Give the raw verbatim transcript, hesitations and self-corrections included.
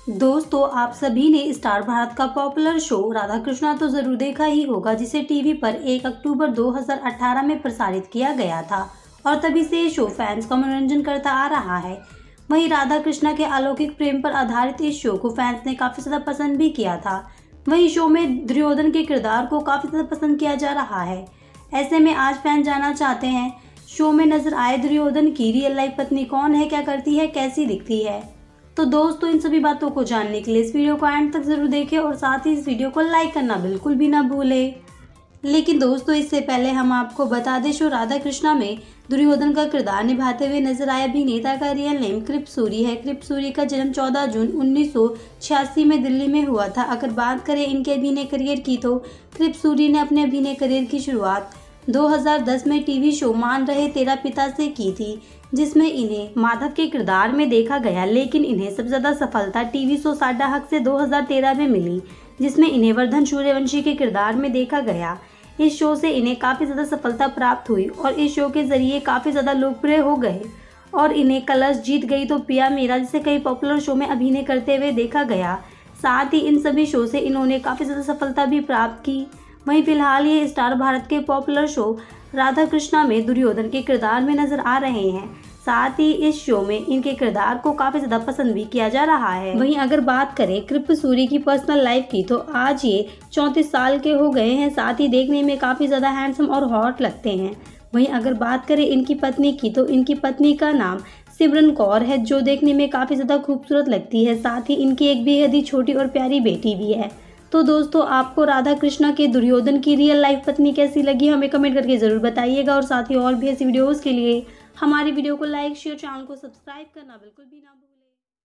दोस्तों, आप सभी ने स्टार भारत का पॉपुलर शो राधा कृष्णा तो जरूर देखा ही होगा, जिसे टीवी पर एक अक्टूबर दो हज़ार अठारह में प्रसारित किया गया था और तभी से ये शो फैंस का मनोरंजन करता आ रहा है। वहीं राधा कृष्णा के अलौकिक प्रेम पर आधारित इस शो को फैंस ने काफी ज्यादा पसंद भी किया था। वहीं शो में दुर्योधन के किरदार को काफी ज्यादा पसंद किया जा रहा है। ऐसे में आज फैंस जानना चाहते हैं, शो में नजर आए दुर्योधन की रियल लाइफ पत्नी कौन है, क्या करती है, कैसी दिखती है। तो दोस्तों, इन सभी बातों को जानने के लिए इस वीडियो को एंड तक जरूर देखें और साथ ही इस वीडियो को लाइक करना बिल्कुल भी ना भूलें। लेकिन दोस्तों, इससे पहले हम आपको बता दें, शो राधा कृष्णा में दुर्योधन का किरदार निभाते हुए नजर आए अभिनेता का रियल नेम कृप सूरी है। कृप सूरी का जन्म चौदह जून उन्नीस सौ छियासी में दिल्ली में हुआ था। अगर बात करें इनके अभिनय करियर की, तो कृप सूरी ने अपने अभिनय करियर की शुरुआत दो हज़ार दस में टीवी शो मान रहे तेरा पिता से की थी, जिसमें इन्हें माधव के किरदार में देखा गया। लेकिन इन्हें सबसे ज्यादा सफलता टीवी शो साडा हक से दो हज़ार तेरह में मिली, जिसमें इन्हें वर्धन सूर्यवंशी के किरदार में देखा गया। इस शो से इन्हें काफी ज्यादा सफलता प्राप्त हुई और इस शो के जरिए काफी ज्यादा लोकप्रिय हो गए और इन्हें कलश जीत गई तो पिया मेरा जैसे कई पॉपुलर शो में अभिनय करते हुए देखा गया। साथ ही इन सभी शो से इन्होंने काफी ज्यादा सफलता भी प्राप्त की। वहीं फिलहाल ये स्टार भारत के पॉपुलर शो राधा कृष्णा में दुर्योधन के किरदार में नजर आ रहे हैं। साथ ही इस शो में इनके किरदार को काफी ज्यादा पसंद भी किया जा रहा है। वहीं अगर बात करें कृप सूरी की पर्सनल लाइफ की, तो आज ये चौंतीस साल के हो गए हैं। साथ ही देखने में काफी ज्यादा हैंडसम और हॉट लगते हैं। वहीं अगर बात करें इनकी पत्नी की, तो इनकी पत्नी का नाम सिमरन कौर है, जो देखने में काफी ज्यादा खूबसूरत लगती है। साथ ही इनकी एक बेहद ही छोटी और प्यारी बेटी भी है। तो दोस्तों, आपको राधा कृष्णा के दुर्योधन की रियल लाइफ पत्नी कैसी लगी, हमें कमेंट करके जरूर बताइएगा। और साथ ही और भी ऐसी वीडियोस के लिए हमारी वीडियो को लाइक, शेयर, चैनल को सब्सक्राइब करना बिल्कुल भी ना भूलें।